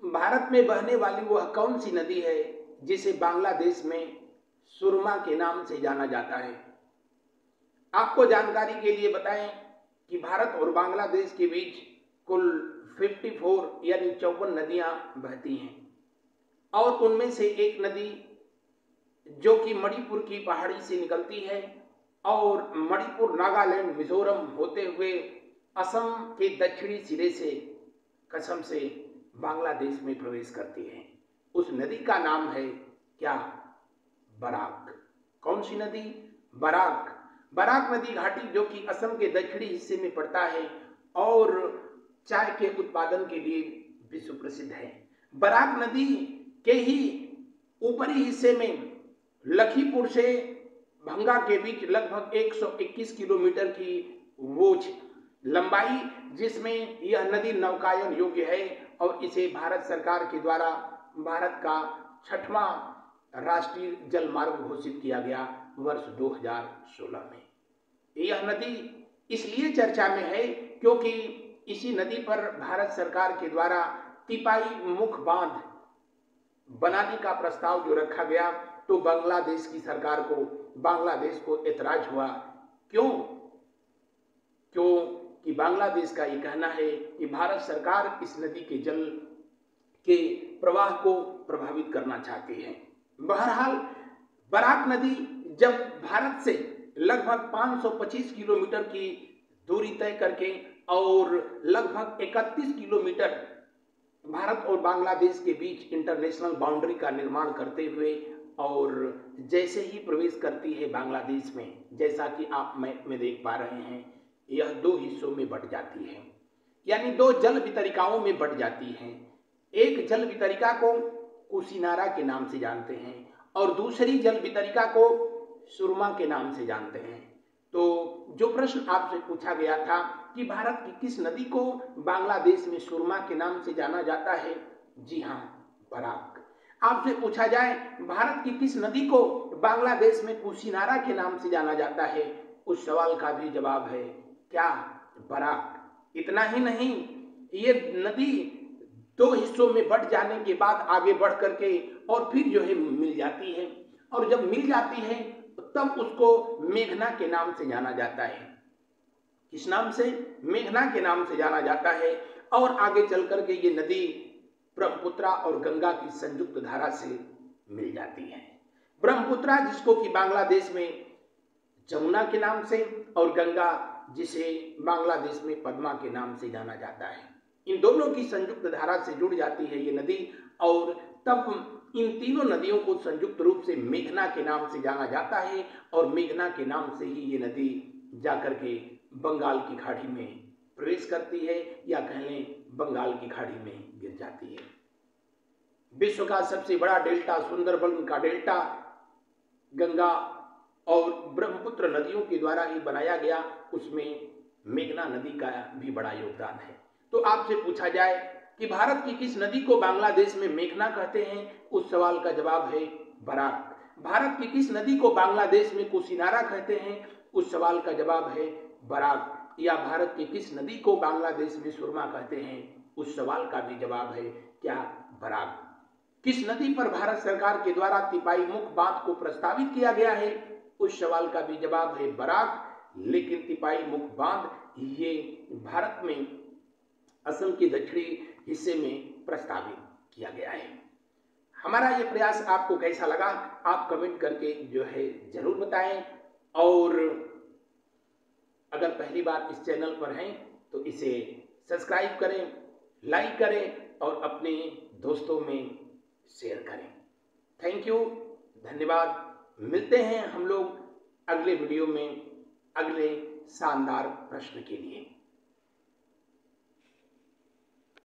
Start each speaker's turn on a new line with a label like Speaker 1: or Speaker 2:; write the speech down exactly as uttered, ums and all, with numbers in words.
Speaker 1: भारत में बहने वाली वह कौन सी नदी है जिसे बांग्लादेश में सुरमा के नाम से जाना जाता है? आपको जानकारी के लिए बताएं कि भारत और बांग्लादेश के बीच कुल चौवन यानी चौवन नदियां बहती हैं और उनमें से एक नदी जो कि मणिपुर की पहाड़ी से निकलती है और मणिपुर, नागालैंड, मिजोरम होते हुए असम के दक्षिणी सिरे से कसम से बांग्लादेश में प्रवेश करती है। उस नदी का नाम है क्या? बराक। कौन सी नदी? बराक। बराक नदी घाटी जो कि असम के दक्षिणी हिस्से में पड़ता है और चाय के उत्पादन के लिए विश्व प्रसिद्ध है। बराक नदी के ही ऊपरी हिस्से में लखीपुर से भंगा के बीच लगभग एक सौ इक्कीस किलोमीटर की वोच लंबाई, जिसमें यह नदी नौकायन योग्य है और इसे भारत सरकार के द्वारा भारत का छठवां राष्ट्रीय जल मार्ग घोषित किया गया वर्ष दो हज़ार सोलह में। यह नदी इसलिए चर्चा में है क्योंकि इसी नदी पर भारत सरकार के द्वारा तिपाई मुख बांध बनाने का प्रस्ताव जो रखा गया, तो बांग्लादेश की सरकार को बांग्लादेश को ऐतराज हुआ। क्यों? क्यों कि बांग्लादेश का ये कहना है कि भारत सरकार इस नदी के जल के प्रवाह को प्रभावित करना चाहती है। बहरहाल बराक नदी जब भारत से लगभग पाँच सौ पच्चीस किलोमीटर की दूरी तय करके और लगभग इकतीस किलोमीटर भारत और बांग्लादेश के बीच इंटरनेशनल बाउंड्री का निर्माण करते हुए और जैसे ही प्रवेश करती है बांग्लादेश में, जैसा कि आप मैप में देख पा रहे हैं, यह दो हिस्सों में बंट जाती है, यानी दो जल वितरिकाओं में बंट जाती है। एक जल वितरिका को कुशीनारा के नाम से जानते हैं और दूसरी जल वितरिका को सुरमा के नाम से जानते हैं। तो जो प्रश्न आपसे पूछा गया था कि भारत की किस नदी को बांग्लादेश में सुरमा के नाम से जाना जाता है, जी हाँ, बराक। आपसे पूछा जाए भारत की किस नदी को बांग्लादेश में कुशीनारा के नाम से जाना जाता है, उस सवाल का भी जवाब है क्या? बराक। इतना ही नहीं, ये नदी दो हिस्सों में बंट जाने के बाद आगे बढ़ करके और फिर जो है मिल जाती है, और जब मिल जाती है तब उसको मेघना के नाम से जाना जाता है। किस नाम से? मेघना के नाम से जाना जाता है। और आगे चल करके ये नदी ब्रह्मपुत्रा और गंगा की संयुक्त धारा से मिल जाती है। ब्रह्मपुत्रा जिसको कि बांग्लादेश में जमुना के नाम से और गंगा जिसे बांग्लादेश में पद्मा के नाम से जाना जाता है, इन दोनों की संयुक्त धारा से जुड़ जाती है ये नदी और तब इन तीनों नदियों को संयुक्त रूप से मेघना के नाम से जाना जाता है और मेघना के नाम से ही ये नदी जाकर के बंगाल की खाड़ी में प्रवेश करती है या कह लें बंगाल की खाड़ी में गिर जाती है। विश्व का सबसे बड़ा डेल्टा सुंदरबन का डेल्टा गंगा और ब्रह्मपुत्र नदियों के द्वारा ही बनाया गया, उसमें मेघना नदी का भी बड़ा योगदान है। तो आपसे पूछा जाए कि भारत की किस नदी को बांग्लादेश में मेघना कहते हैं, उस सवाल का जवाब है बराक। भारत की किस नदी को बांग्लादेश में कुशीनारा कहते हैं, उस सवाल का जवाब है बराक। या भारत की किस नदी को बांग्लादेश में सुरमा कहते हैं, उस सवाल का भी जवाब है क्या? बराक। किस नदी पर भारत सरकार के द्वारा तिपाई मुख बांध को प्रस्तावित किया गया है, उस सवाल का भी जवाब है बराक। लेकिन तिपाई मुख बांध ये भारत में असम के दक्षिणी हिस्से में प्रस्तावित किया गया है। हमारा ये प्रयास आपको कैसा लगा, आप कमेंट करके जो है जरूर बताएं और अगर पहली बार इस चैनल पर हैं तो इसे सब्सक्राइब करें, लाइक करें और अपने दोस्तों में शेयर करें। थैंक यू, धन्यवाद। मिलते हैं हम लोग अगले वीडियो में अगले शानदार प्रश्न के लिए।